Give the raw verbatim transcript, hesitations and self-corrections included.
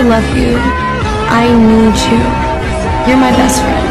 love you. I need you. You're my best friend.